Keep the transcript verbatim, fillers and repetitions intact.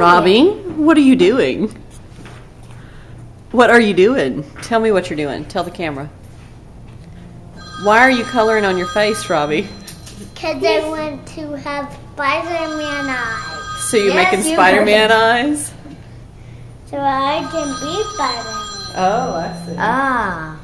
Robbie, what are you doing? What are you doing? Tell me what you're doing. Tell the camera. Why are you coloring on your face, Robbie? Because I want to have Spider-Man eyes. So you're Yes, making you Spider-Man would. eyes? So I can be Spider-Man. Oh, I see. Ah.